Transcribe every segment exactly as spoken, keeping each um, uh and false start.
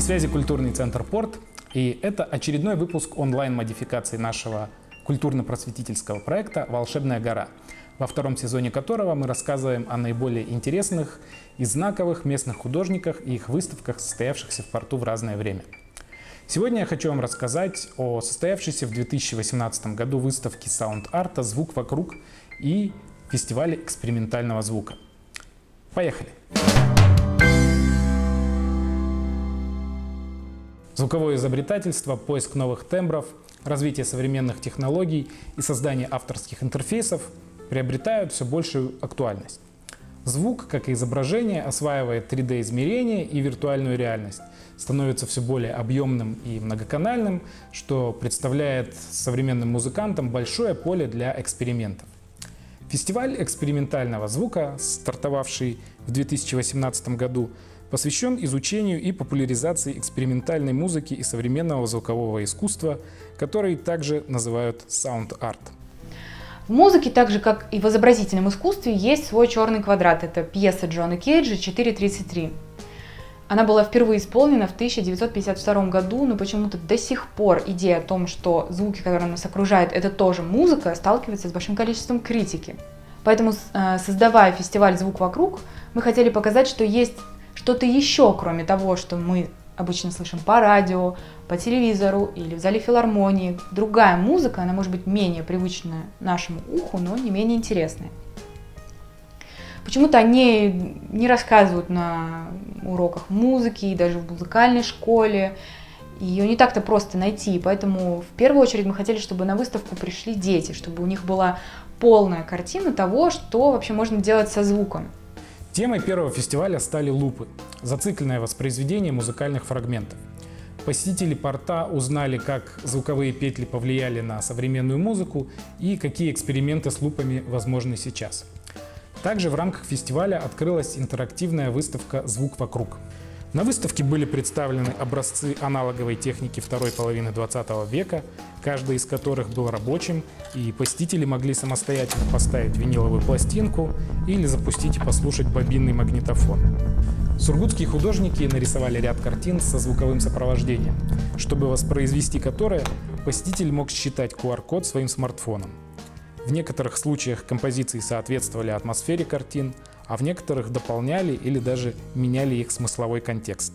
связи культурный центр «Порт», и это очередной выпуск онлайн-модификации нашего культурно-просветительского проекта «Волшебная гора», во втором сезоне которого мы рассказываем о наиболее интересных и знаковых местных художниках и их выставках, состоявшихся в порту в разное время. Сегодня я хочу вам рассказать о состоявшейся в две тысячи восемнадцатом году выставке саунд-арта «Звук вокруг» и фестивале экспериментального звука. Поехали! Звуковое изобретательство, поиск новых тембров, развитие современных технологий и создание авторских интерфейсов приобретают все большую актуальность. Звук, как и изображение, осваивает три дэ измерение и виртуальную реальность, становится все более объемным и многоканальным, что представляет современным музыкантам большое поле для экспериментов. Фестиваль экспериментального звука, стартовавший в две тысячи восемнадцатом году, посвящен изучению и популяризации экспериментальной музыки и современного звукового искусства, который также называют саунд-арт. В музыке, так же как и в изобразительном искусстве, есть свой черный квадрат. Это пьеса Джона Кейджа «четыре тридцать три». Она была впервые исполнена в тысяча девятьсот пятьдесят втором году, но почему-то до сих пор идея о том, что звуки, которые нас окружают, это тоже музыка, сталкивается с большим количеством критики. Поэтому, создавая фестиваль «Звук вокруг», мы хотели показать, что есть что-то еще, кроме того, что мы обычно слышим по радио, по телевизору или в зале филармонии. Другая музыка, она может быть менее привычная нашему уху, но не менее интересная. Почему-то о ней не рассказывают на уроках музыки и даже в музыкальной школе. Ее не так-то просто найти, поэтому в первую очередь мы хотели, чтобы на выставку пришли дети, чтобы у них была полная картина того, что вообще можно делать со звуком. Темой первого фестиваля стали лупы – зацикленное воспроизведение музыкальных фрагментов. Посетители порта узнали, как звуковые петли повлияли на современную музыку и какие эксперименты с лупами возможны сейчас. Также в рамках фестиваля открылась интерактивная выставка «Звук вокруг». На выставке были представлены образцы аналоговой техники второй половины двадцатого века, каждый из которых был рабочим, и посетители могли самостоятельно поставить виниловую пластинку или запустить и послушать бобинный магнитофон. Сургутские художники нарисовали ряд картин со звуковым сопровождением, чтобы воспроизвести которое посетитель мог считать ку ар код своим смартфоном. В некоторых случаях композиции соответствовали атмосфере картин, а в некоторых дополняли или даже меняли их смысловой контекст.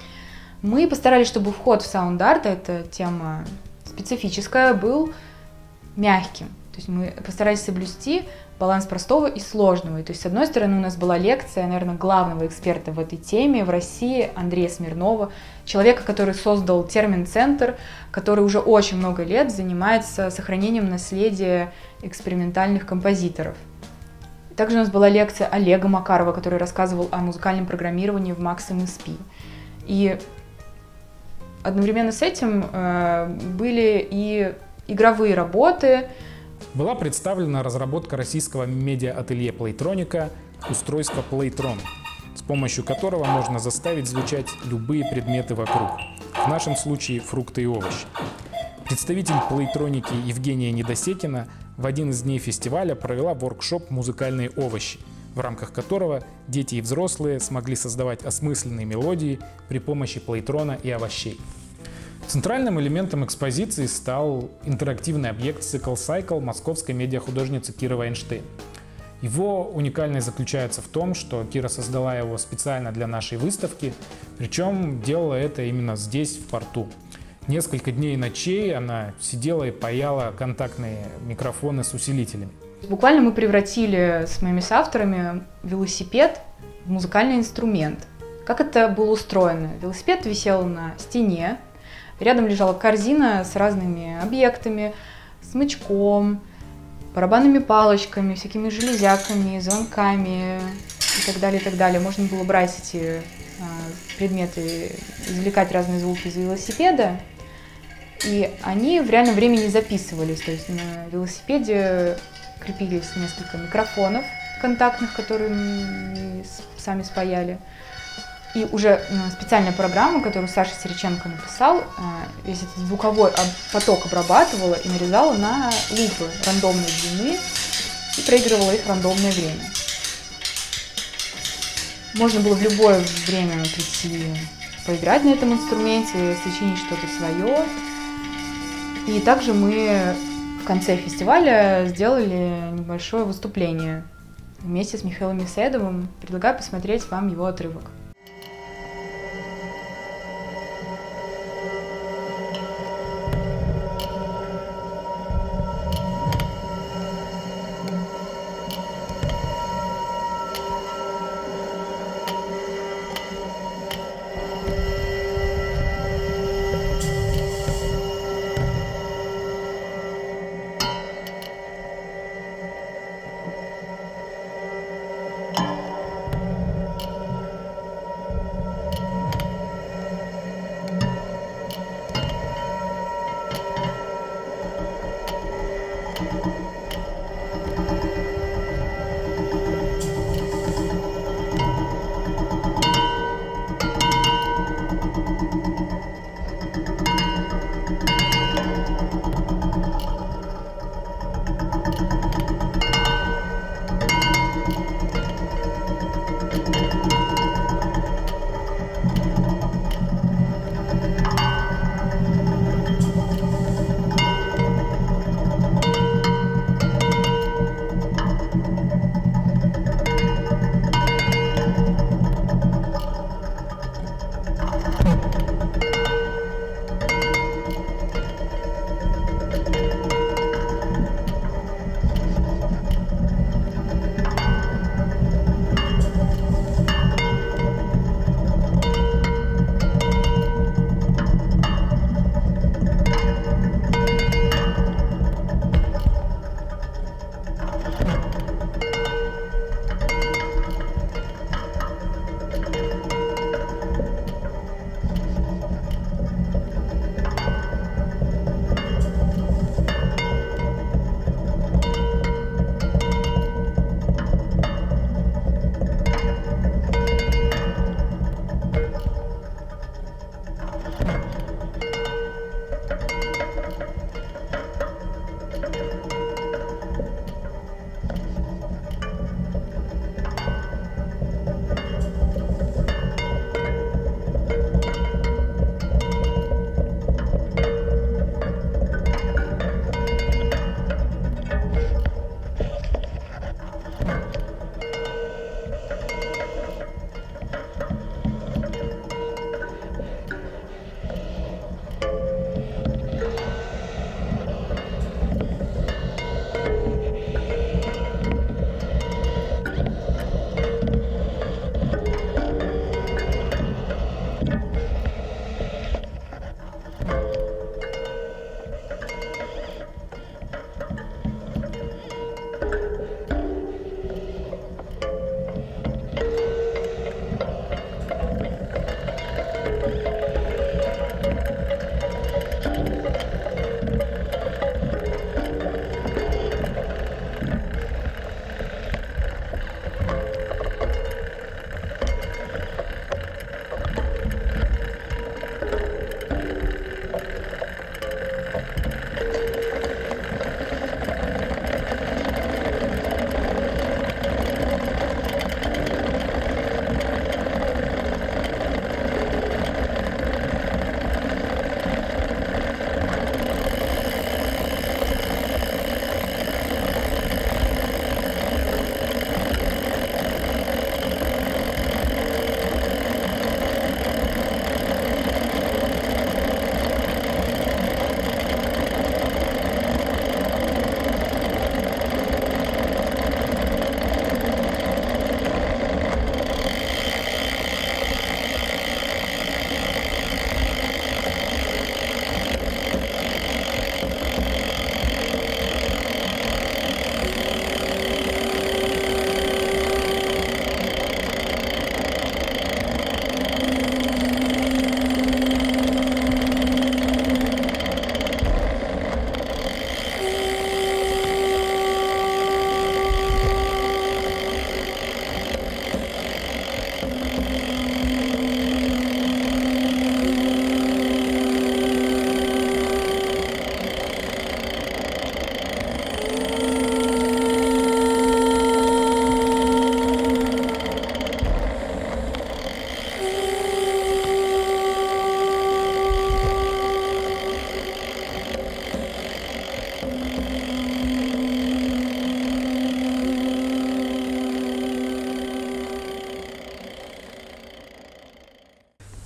Мы постарались, чтобы вход в саунд-арт, эта тема специфическая, был мягким. То есть мы постарались соблюсти баланс простого и сложного. То есть, с одной стороны, у нас была лекция, наверное, главного эксперта в этой теме в России, Андрея Смирнова, человека, который создал термин-центр, который уже очень много лет занимается сохранением наследия экспериментальных композиторов. Также у нас была лекция Олега Макарова, который рассказывал о музыкальном программировании в Max эм эс пи. И одновременно с этим э, были и игровые работы. Была представлена разработка российского медиа-ателье Playtronica устройство Playtron, с помощью которого можно заставить звучать любые предметы вокруг, в нашем случае фрукты и овощи. Представитель Playtronики Евгения Недосекина в один из дней фестиваля провела воркшоп «Музыкальные овощи», в рамках которого дети и взрослые смогли создавать осмысленные мелодии при помощи плейтрона и овощей. Центральным элементом экспозиции стал интерактивный объект «Цикл Сайкл» московской медиахудожницы Киры Вайнштейн. Его уникальность заключается в том, что Кира создала его специально для нашей выставки, причем делала это именно здесь, в порту. Несколько дней и ночей она сидела и паяла контактные микрофоны с усилителями. Буквально мы превратили с моими соавторами велосипед в музыкальный инструмент. Как это было устроено? Велосипед висел на стене, рядом лежала корзина с разными объектами, смычком, барабанными палочками, всякими железяками, звонками и так далее, и так далее. Можно было брать эти а, предметы, извлекать разные звуки из велосипеда, и они в реальном времени записывались. То есть на велосипеде крепились несколько микрофонов контактных, которые мы сами спаяли. И уже специальная программа, которую Саша Сериченко написал, весь этот звуковой поток обрабатывала и нарезала на лупы рандомной длины и проигрывала их в рандомное время. Можно было в любое время прийти поиграть на этом инструменте, сочинить что-то свое. И также мы в конце фестиваля сделали небольшое выступление вместе с Михаилом Мисаидовым. Предлагаю посмотреть вам его отрывок.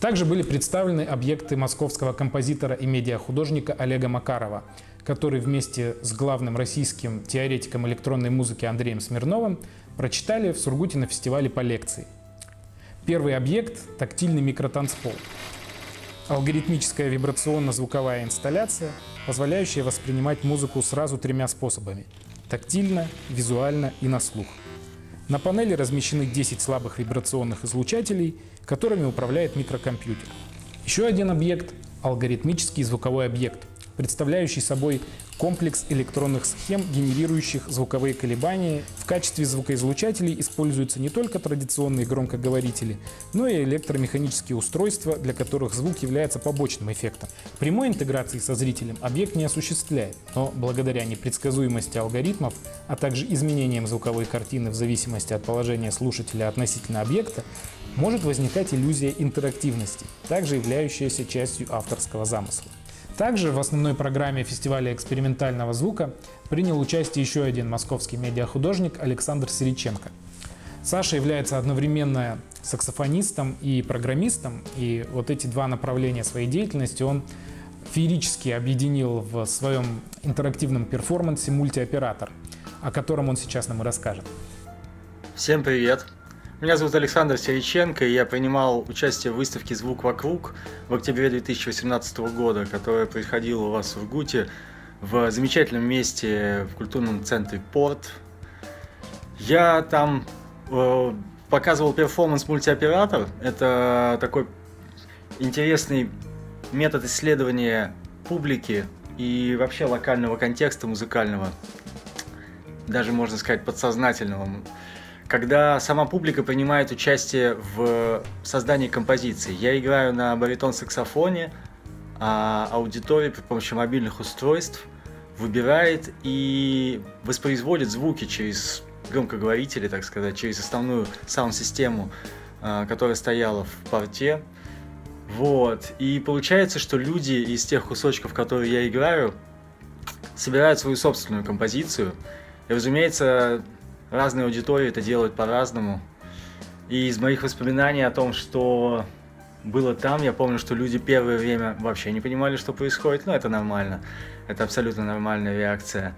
Также были представлены объекты московского композитора и медиахудожника Олега Макарова, который вместе с главным российским теоретиком электронной музыки Андреем Смирновым прочитали в Сургуте на фестивале по лекции. Первый объект – тактильный микротанцпол. Алгоритмическая вибрационно-звуковая инсталляция, позволяющая воспринимать музыку сразу тремя способами – тактильно, визуально и на слух. На панели размещены десять слабых вибрационных излучателей, которыми управляет микрокомпьютер. Еще один объект – алгоритмический звуковой объект, представляющий собой комплекс электронных схем, генерирующих звуковые колебания. В качестве звукоизлучателей используются не только традиционные громкоговорители, но и электромеханические устройства, для которых звук является побочным эффектом. Прямой интеграции со зрителем объект не осуществляет, но благодаря непредсказуемости алгоритмов, а также изменениям звуковой картины в зависимости от положения слушателя относительно объекта, может возникать иллюзия интерактивности, также являющаяся частью авторского замысла. Также в основной программе фестиваля экспериментального звука принял участие еще один московский медиахудожник Александр Сириченко. Саша является одновременно саксофонистом и программистом, и вот эти два направления своей деятельности он феерически объединил в своем интерактивном перформансе «Мультиоператор», о котором он сейчас нам и расскажет. Всем привет! Меня зовут Александр Сириченко, и я принимал участие в выставке «Звук вокруг» в октябре две тысячи восемнадцатого года, которая происходила у вас в Сургуте, в замечательном месте в культурном центре «Порт». Я там э, показывал перформанс «Мультиоператор». Это такой интересный метод исследования публики и вообще локального контекста музыкального, даже, можно сказать, подсознательного. Когда сама публика принимает участие в создании композиции. Я играю на баритон-саксофоне, а аудитория при помощи мобильных устройств выбирает и воспроизводит звуки через громкоговорители, так сказать, через основную саунд-систему, которая стояла в порте. Вот. И получается, что люди из тех кусочков, которые я играю, собирают свою собственную композицию. И, разумеется, разные аудитории это делают по-разному. И из моих воспоминаний о том, что было там, я помню, что люди первое время вообще не понимали, что происходит. Но это нормально. Это абсолютно нормальная реакция.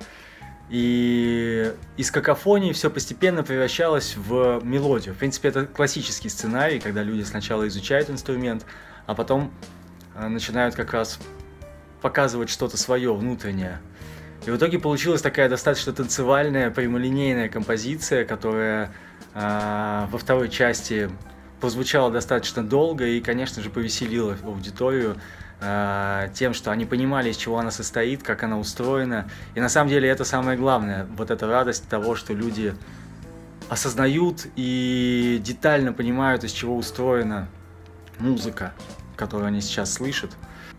И из какофонии все постепенно превращалось в мелодию. В принципе, это классический сценарий, когда люди сначала изучают инструмент, а потом начинают как раз показывать что-то свое, внутреннее. И в итоге получилась такая достаточно танцевальная, прямолинейная композиция, которая э, во второй части прозвучала достаточно долго и, конечно же, повеселила аудиторию э, тем, что они понимали, из чего она состоит, как она устроена. И на самом деле это самое главное, вот эта радость того, что люди осознают и детально понимают, из чего устроена музыка, которую они сейчас слышат.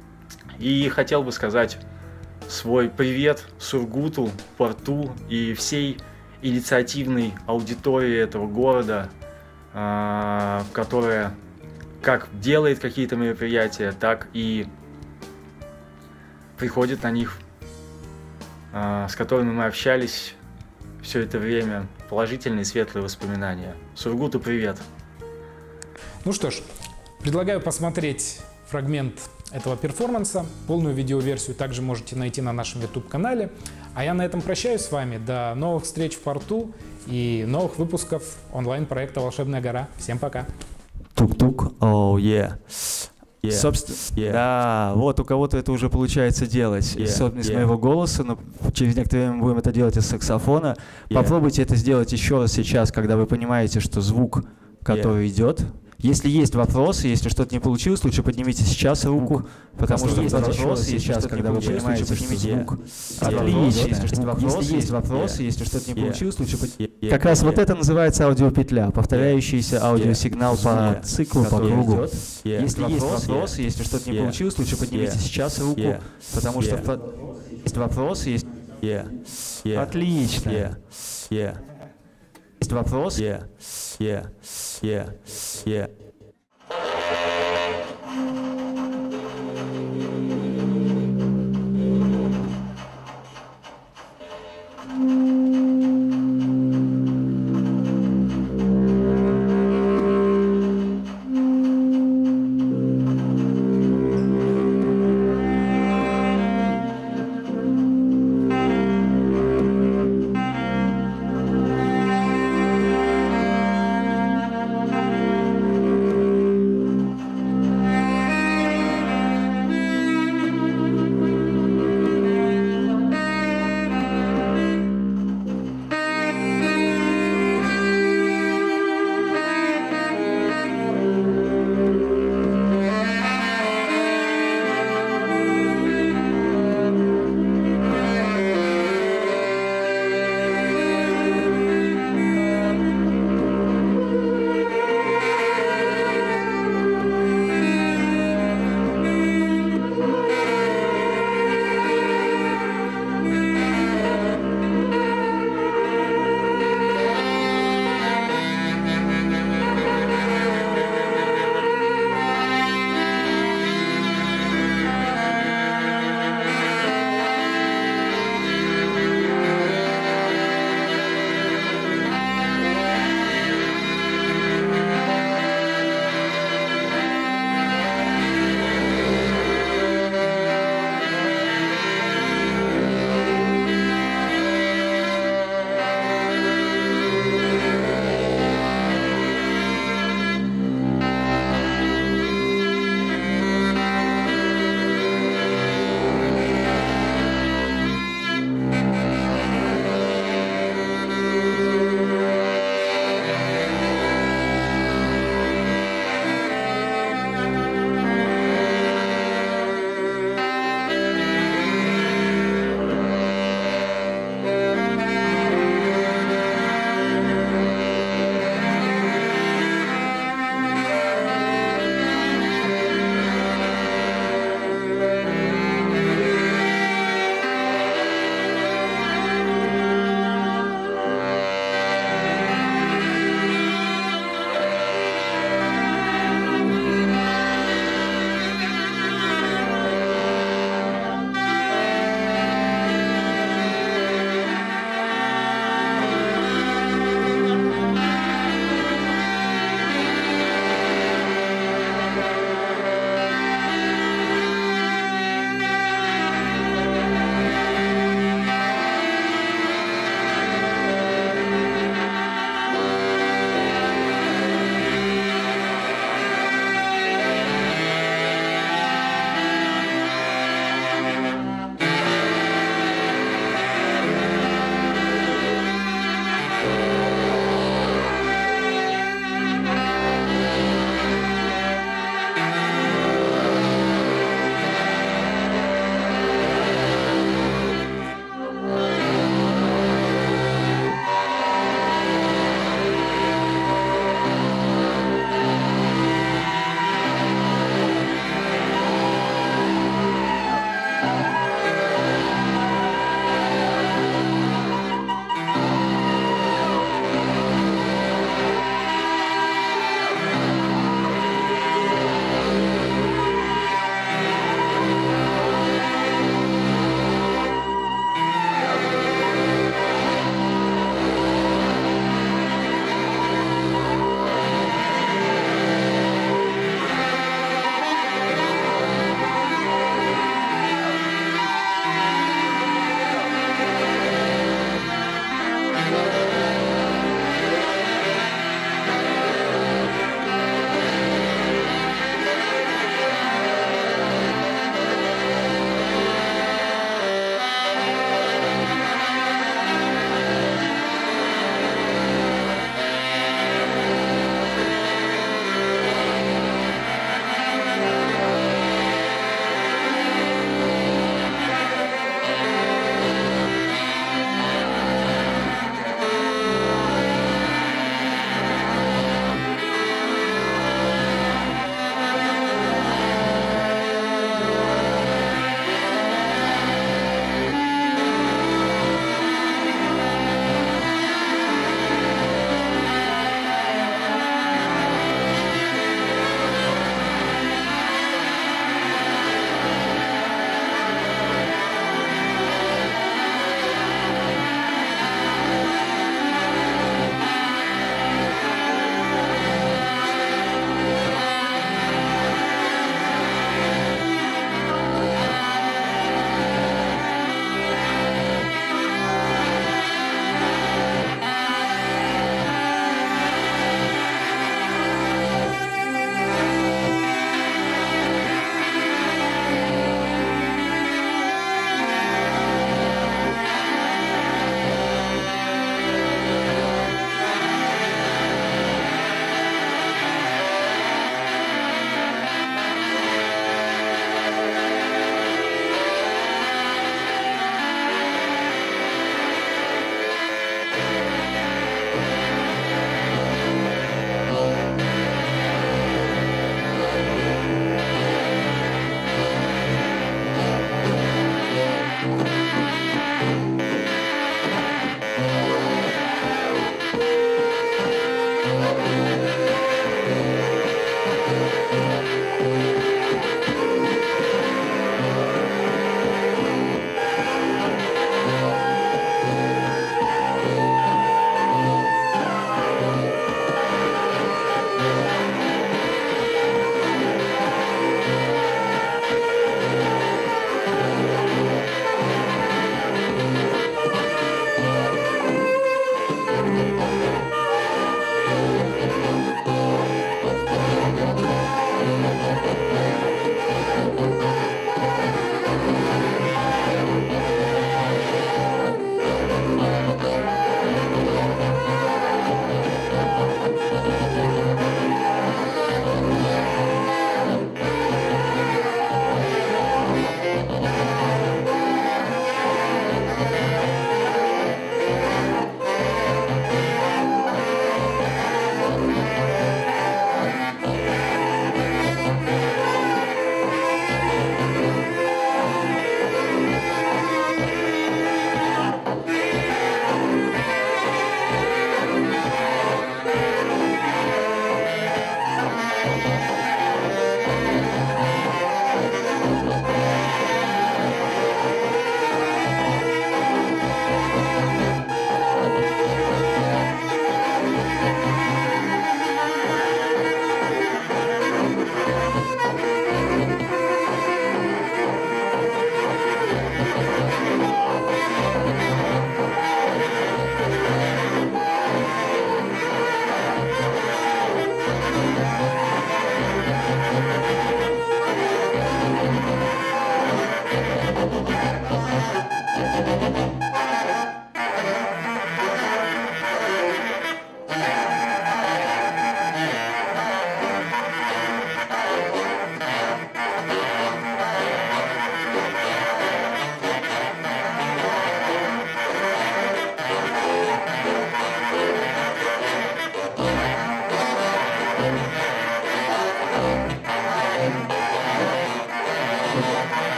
И хотел бы сказать свой привет Сургуту, Порту и всей инициативной аудитории этого города, которая как делает какие-то мероприятия, так и приходит на них, с которыми мы общались все это время. Положительные, светлые воспоминания. Сургуту привет! Ну что ж, предлагаю посмотреть фрагмент этого перформанса. Полную видеоверсию также можете найти на нашем YouTube-канале. А я на этом прощаюсь с вами. До новых встреч в Порту и новых выпусков онлайн-проекта «Волшебная гора». Всем пока! Тук-тук, оу, е. Собственно, yeah. Да, вот у кого-то это уже получается делать. Yeah. Особенно из yeah. моего голоса, но через некоторое время будем это делать из саксофона. Yeah. Попробуйте это сделать еще раз сейчас, когда вы понимаете, что звук, который yeah. идет. Если есть вопросы, если что-то не получилось, лучше поднимите сейчас руку, потому что есть вопросы сейчас, когда вы понимаете, что звук отлично. Если есть вопросы, если что-то не получилось, лучше поднимите. Как раз вот это называется аудиопетля, повторяющийся аудиосигнал по циклу, по кругу. Если есть вопросы, если что-то не получилось, лучше поднимите сейчас руку, потому что есть вопросы, есть... Отлично. Есть вопрос? Yeah, yeah, yeah, yeah.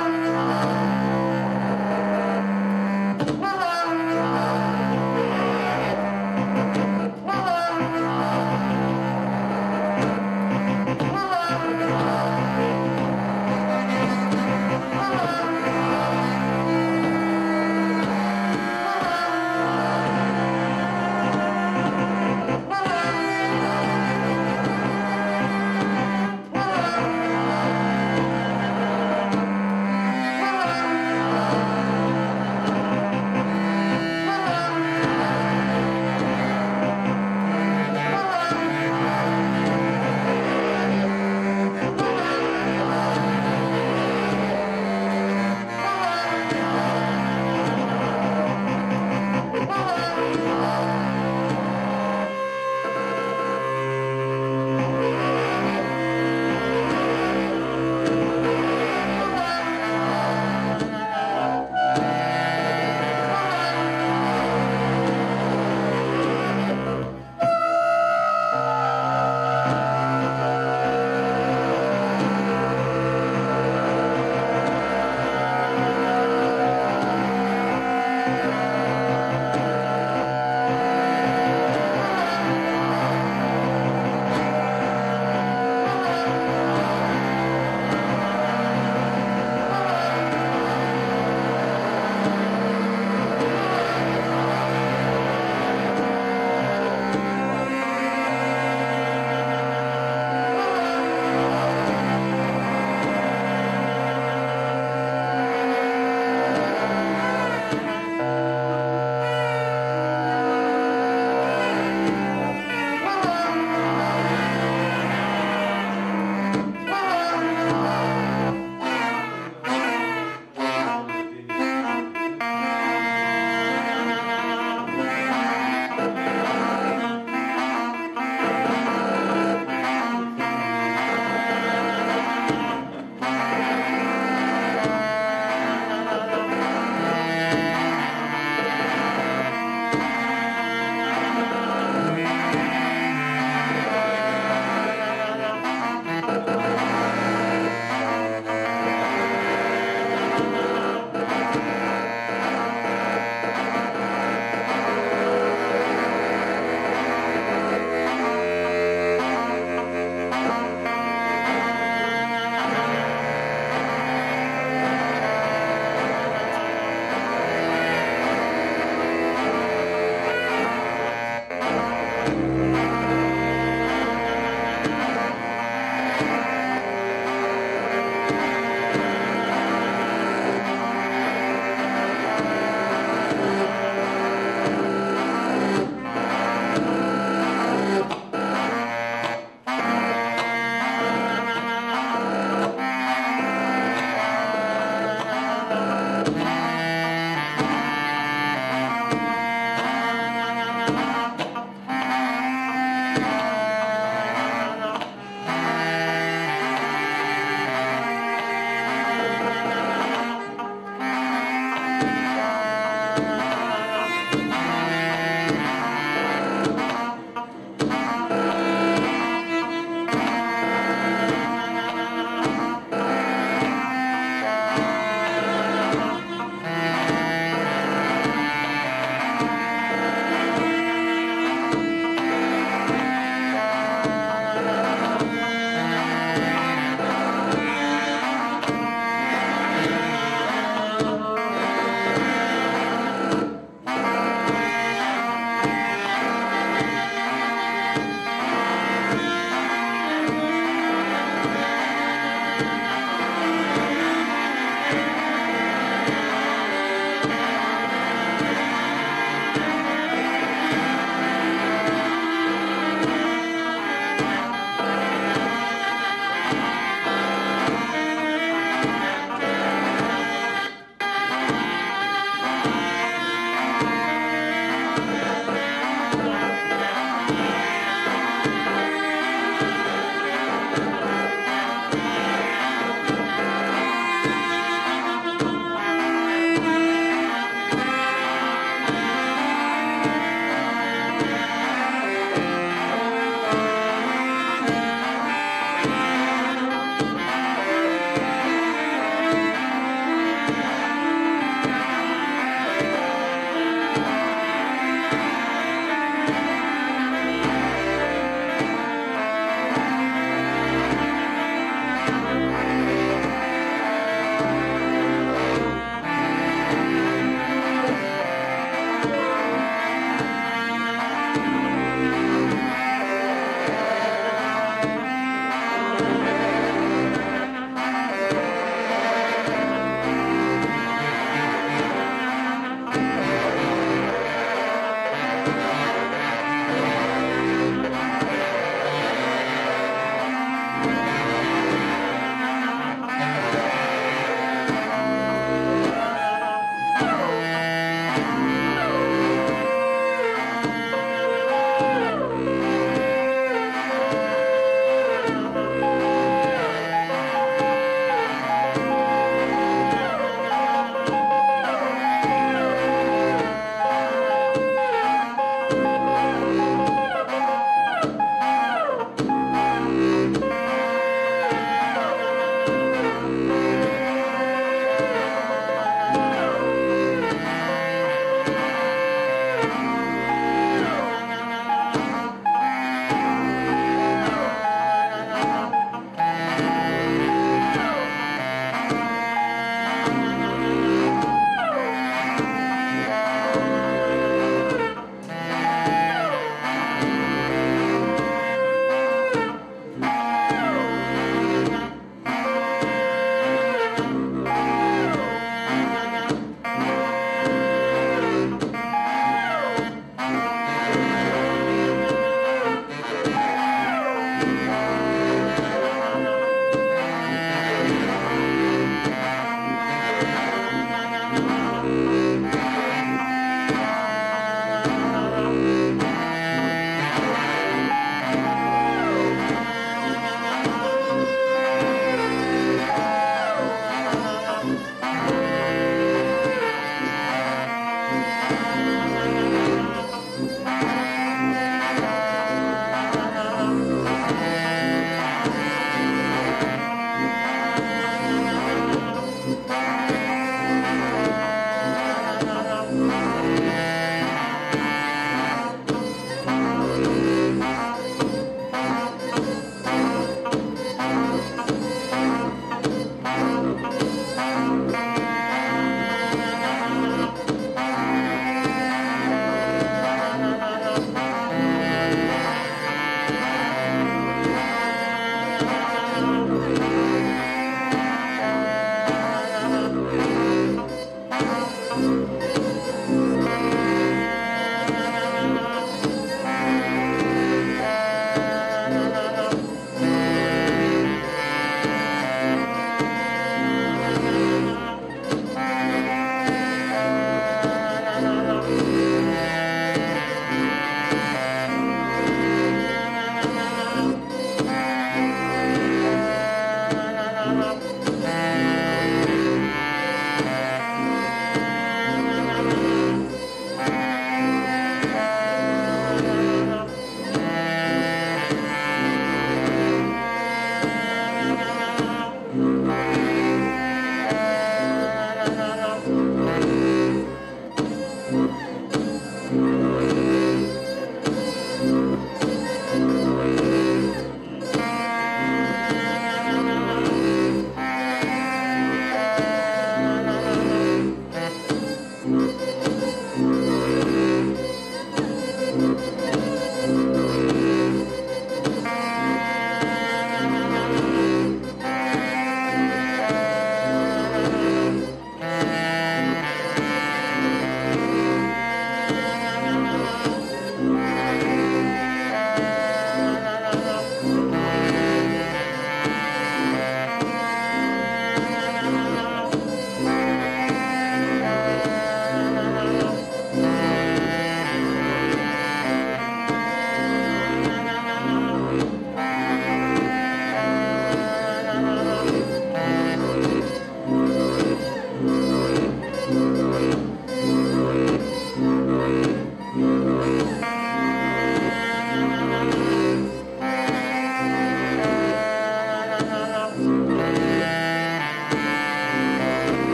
Yeah.